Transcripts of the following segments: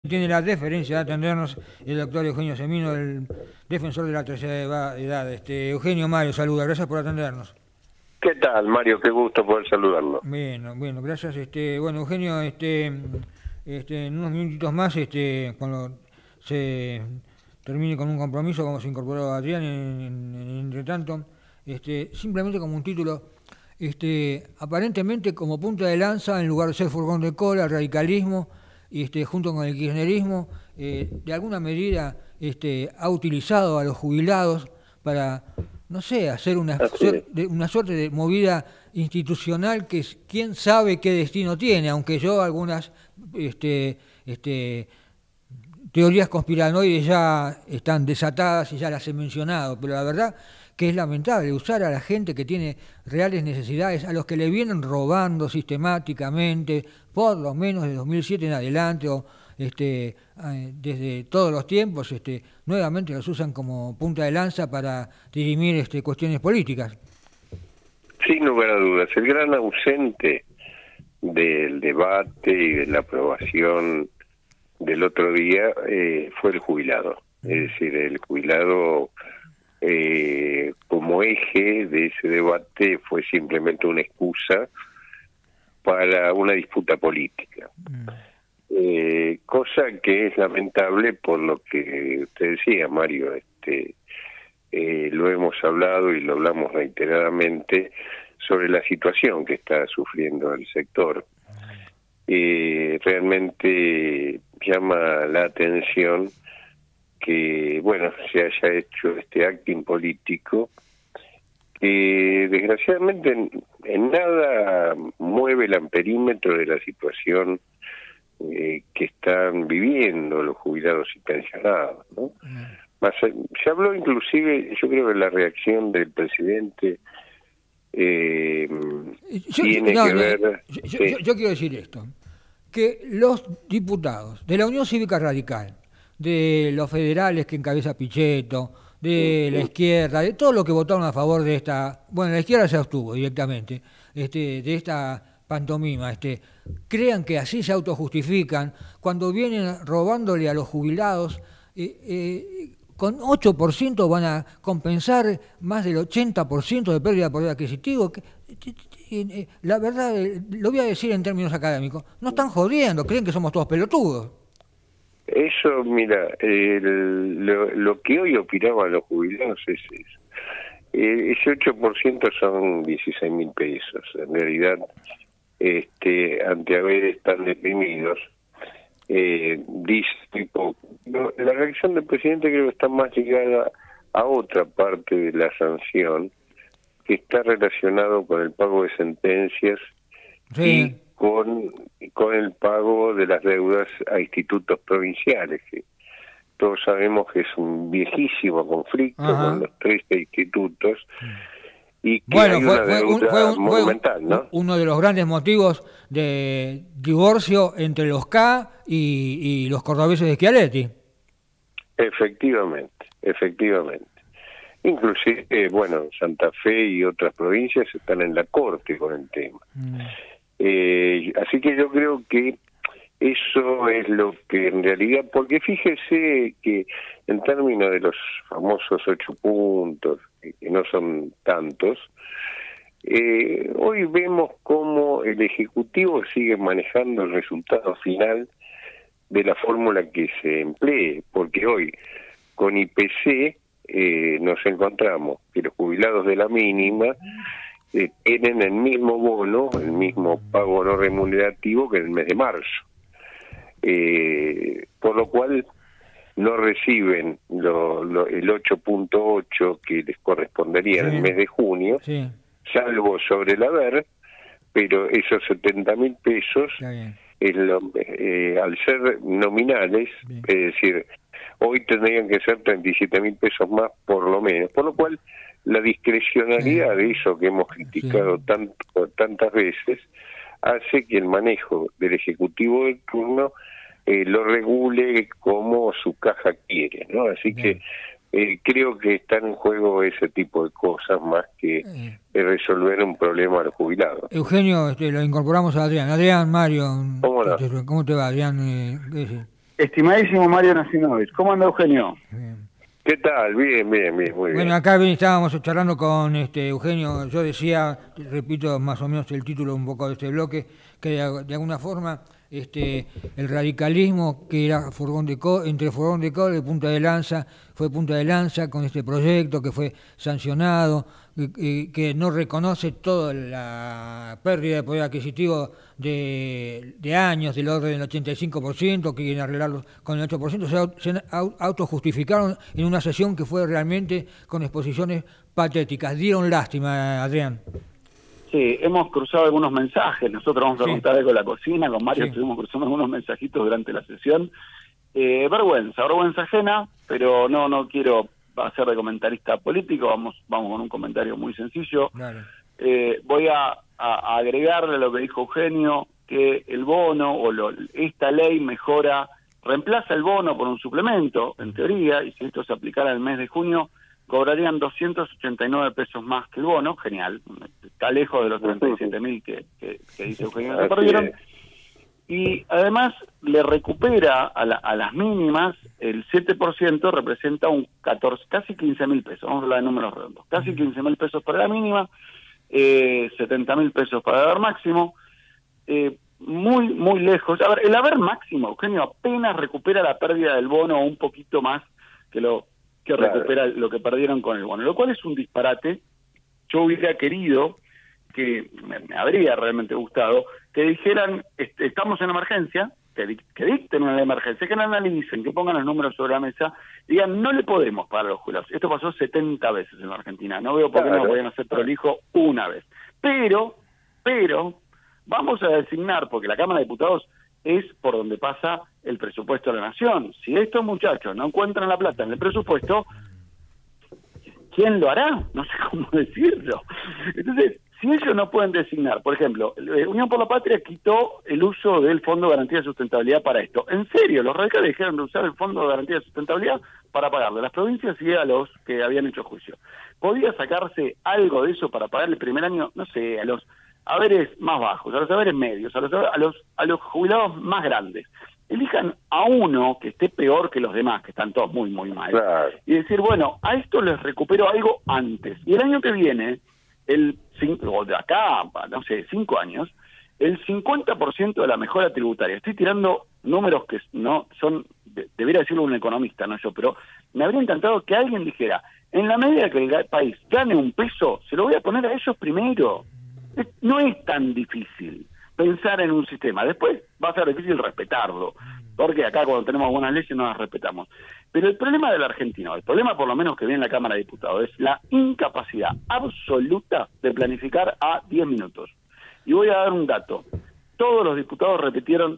Tiene la deferencia de atendernos el doctor Eugenio Semino, el defensor de la tercera edad. Eugenio, Mario, saluda, gracias por atendernos. ¿Qué tal, Mario? Qué gusto poder saludarlo. Bueno, gracias. Bueno, Eugenio, en unos minutitos más, cuando se termine con un compromiso, como se incorporó Adrián en entretanto, simplemente como un título, aparentemente como punta de lanza, en lugar de ser furgón de cola, el radicalismo, junto con el kirchnerismo, de alguna medida ha utilizado a los jubilados para, no sé, hacer una suerte de movida institucional que quién sabe qué destino tiene, aunque yo algunas teorías conspiranoides ya están desatadas y ya las he mencionado, pero la verdad que es lamentable usar a la gente que tiene reales necesidades, a los que le vienen robando sistemáticamente, por lo menos de 2007 en adelante, o desde todos los tiempos, nuevamente los usan como punta de lanza para dirimir cuestiones políticas. Sin lugar a dudas, el gran ausente del debate y de la aprobación del otro día fue el jubilado. Es decir, el jubilado como eje de ese debate fue simplemente una excusa para una disputa política. Cosa que es lamentable por lo que usted decía, Mario, lo hemos hablado y lo hablamos reiteradamente sobre la situación que está sufriendo el sector. Realmente llama la atención que, bueno, se haya hecho este acting político que desgraciadamente en nada mueve el amperímetro de la situación que están viviendo los jubilados y pensionados, ¿no? Se habló inclusive, yo creo que la reacción del presidente tiene que ver... Yo quiero decir esto, que los diputados de la Unión Cívica Radical, de los federales que encabeza Pichetto, de la izquierda, de todo lo que votaron a favor de esta... Bueno, la izquierda se abstuvo directamente, de esta pantomima, crean que así se autojustifican cuando vienen robándole a los jubilados, con 8% van a compensar más del 80% de pérdida de poder adquisitivo. La verdad, lo voy a decir en términos académicos, no están jodiendo, creen que somos todos pelotudos. Eso, mira, lo que hoy opinaban los jubilados es eso. Ese 8% son 16.000 pesos. En realidad, ante haber están deprimidos, dice tipo, la reacción del presidente creo que está más ligada a otra parte de la sanción, que está relacionado con el pago de sentencias y con el pago de las deudas a institutos provinciales, que todos sabemos que es un viejísimo conflicto con los 13 institutos, y que hay una deuda monumental, ¿no? Uno de los grandes motivos de divorcio entre los K y los cordobeses de Schiaretti. Efectivamente. Inclusive, bueno, Santa Fe y otras provincias están en la corte con el tema. Así que yo creo que eso es lo que en realidad, porque fíjese que en términos de los famosos 8 puntos, que no son tantos, hoy vemos cómo el Ejecutivo sigue manejando el resultado final de la fórmula que se emplee, porque hoy con IPC nos encontramos que los jubilados de la mínima tienen el mismo bono, el mismo pago no remunerativo que en el mes de marzo. Por lo cual no reciben el 8.8 que les correspondería en el mes de junio, salvo sobre el haber, pero esos 70.000 pesos, al ser nominales, es decir, hoy tendrían que ser 37.000 pesos más por lo menos, por lo cual la discrecionalidad de eso que hemos criticado tantas veces hace que el manejo del Ejecutivo de turno lo regule como su caja quiere, ¿no? Así que creo que está en juego ese tipo de cosas más que resolver un problema al jubilado. Eugenio, lo incorporamos a Adrián. Adrián, Mario, ¿Cómo no? ¿Cómo te va, Adrián? Estimadísimo Mario Nasinovich, ¿cómo anda Eugenio? Bien. ¿Qué tal? Bien, bien, bien, muy bien. Bueno, acá estábamos charlando con Eugenio. Yo decía, repito más o menos el título un poco de este bloque, que de alguna forma el radicalismo, que era entre Furgón de Cobre y Punta de Lanza, fue Punta de Lanza con este proyecto que fue sancionado, que no reconoce toda la pérdida de poder adquisitivo de años, del orden del 85%, que quieren arreglarlo con el 8%, se autojustificaron en una sesión que fue realmente con exposiciones patéticas. Dieron lástima, Adrián. Sí, hemos cruzado algunos mensajes, nosotros vamos a contar algo en la cocina, con Mario estuvimos cruzando algunos mensajitos durante la sesión. Vergüenza ajena, pero no quiero hacer de comentarista político, vamos con un comentario muy sencillo. Claro. Voy a agregarle a lo que dijo Eugenio, que el bono esta ley reemplaza el bono por un suplemento, en teoría, y si esto se aplicara el mes de junio, cobrarían 289 pesos más que el bono, genial, está lejos de los 37.000 que dice Eugenio que se perdieron. Y además le recupera a las mínimas, el 7% representa casi 15.000 pesos, vamos a hablar de números redondos, casi 15.000 pesos para la mínima, 70.000 pesos para el haber máximo, muy, muy lejos. A ver, el haber máximo, Eugenio, apenas recupera la pérdida del bono un poquito más que recupera lo que perdieron con el bono, lo cual es un disparate. Yo hubiera querido que me habría realmente gustado que dijeran, estamos en emergencia, que dicten una emergencia, que la analicen, que pongan los números sobre la mesa, digan, no le podemos pagar a los jubilados. Esto pasó 70 veces en la Argentina, no veo por qué no podían hacer prolijo una vez. Pero, vamos a designar, porque la Cámara de Diputados es por donde pasa el presupuesto de la Nación. Si estos muchachos no encuentran la plata en el presupuesto, ¿quién lo hará? No sé cómo decirlo. Entonces, si ellos no pueden designar, por ejemplo, Unión por la Patria quitó el uso del Fondo de Garantía de Sustentabilidad para esto. En serio, los radicales dijeron de usar el Fondo de Garantía de Sustentabilidad para pagarle a las provincias y a los que habían hecho juicio. ¿Podía sacarse algo de eso para pagar el primer año? No sé, a los haberes más bajos, a los haberes medios, a los jubilados más grandes. Elijan a uno que esté peor que los demás, que están todos muy, muy mal. Claro. Y decir, bueno, a esto les recupero algo antes. Y el año que viene, o de acá, no sé, 5 años, el 50% de la mejora tributaria. Estoy tirando números que no son, debería decirlo un economista, no yo, pero me habría encantado que alguien dijera, en la medida que el país gane un peso, se lo voy a poner a ellos primero. No es tan difícil pensar en un sistema. Después va a ser difícil respetarlo, porque acá cuando tenemos buenas leyes no las respetamos. Pero el problema del argentino, el problema por lo menos que viene en la Cámara de Diputados, es la incapacidad absoluta de planificar a 10 minutos. Y voy a dar un dato. Todos los diputados repitieron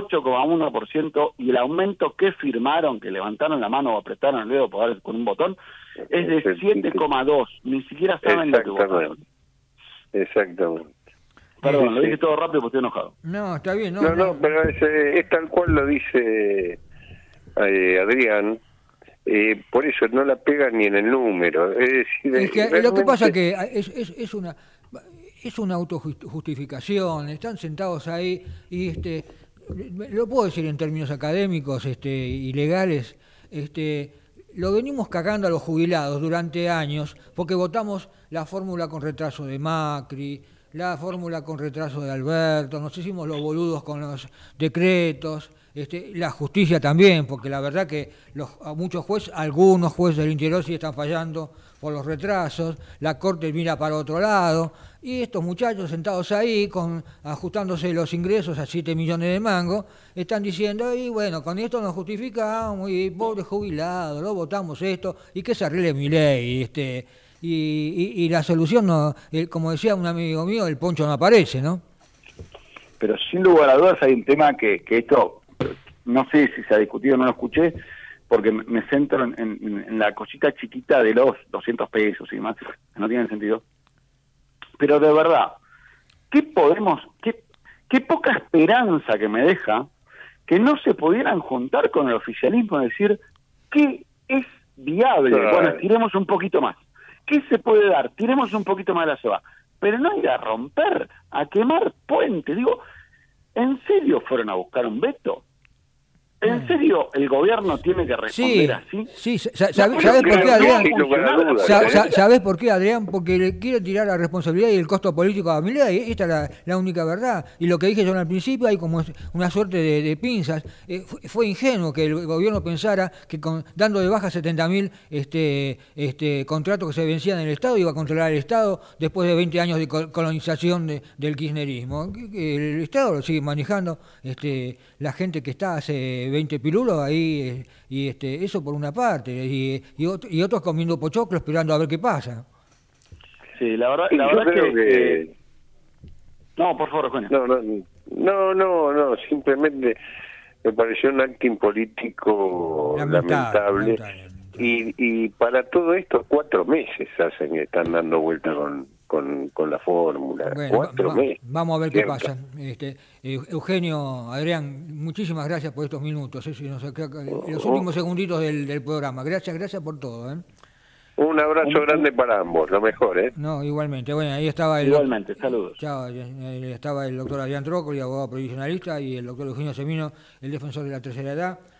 8,1% y el aumento que firmaron, que levantaron la mano o apretaron el dedo con un botón, es de 7,2. Ni siquiera saben lo que votaron. Exactamente. Perdón, lo dije todo rápido porque estoy enojado. No, está bien. No, pero es tal cual lo dice Adrián. Por eso no la pega ni en el número. Es decir, que lo que pasa es que es una autojustificación. Están sentados ahí y lo puedo decir en términos académicos y legales, lo venimos cagando a los jubilados durante años porque votamos la fórmula con retraso de Macri, la fórmula con retraso de Alberto, nos hicimos los boludos con los decretos, la justicia también, porque la verdad que muchos jueces, algunos jueces del interior sí están fallando por los retrasos, la Corte mira para otro lado, y estos muchachos sentados ahí, ajustándose los ingresos a 7 millones de mangos, están diciendo, y bueno, con esto nos justificamos, y pobre jubilado, lo votamos esto, y que se arregle mi ley, y la solución, no, como decía un amigo mío, el poncho no aparece, ¿no? Pero sin lugar a dudas hay un tema que esto, no sé si se ha discutido, no lo escuché, porque me centro en la cosita chiquita de los 200 pesos y demás, que no tienen sentido. Pero de verdad, qué poca esperanza que me deja que no se pudieran juntar con el oficialismo y decir, ¿qué es viable? Bueno, tiremos un poquito más. ¿Qué se puede dar? Tiremos un poquito más de la soga. Pero no ir a romper, a quemar puentes. Digo, ¿en serio fueron a buscar un veto? ¿En serio el gobierno tiene que responder así? Sí, ¿sabés por qué, Adrián? ¿Sabés por qué, Adrián? Porque le quiere tirar la responsabilidad y el costo político a Milei. Esta es la única verdad. Y lo que dije yo al principio, hay como una suerte de pinzas. Fue ingenuo que el gobierno pensara que dando de baja 70.000 contratos que se vencían en el Estado, iba a controlar el Estado después de 20 años de colonización del kirchnerismo. El Estado lo sigue manejando la gente que está hace 20 pirulos ahí, y eso por una parte, y otros comiendo pochoclo esperando a ver qué pasa. Sí, la verdad que... No, por favor, Eugenio. No, simplemente me pareció un acto político lamentable. Y para todo esto 4 meses hacen que están dando vuelta con la fórmula. Bueno, 4 meses. Vamos a ver qué pasa. Eugenio, Adrián, muchísimas gracias por estos minutos. Los últimos segunditos del programa. Gracias por todo. Un abrazo grande para ambos, lo mejor. No, igualmente. Bueno, ahí estaba Igualmente, saludos. Estaba el doctor Adrián Trócoli, abogado provisionalista, y el doctor Eugenio Semino, el defensor de la tercera edad.